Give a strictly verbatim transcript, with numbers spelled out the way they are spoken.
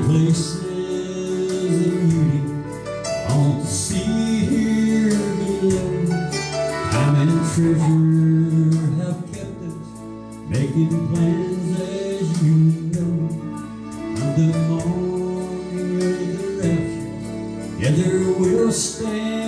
places of beauty on the sea here below. Time and treasure have kept us making plans, as you know. On the morning of the rapture, together we'll stand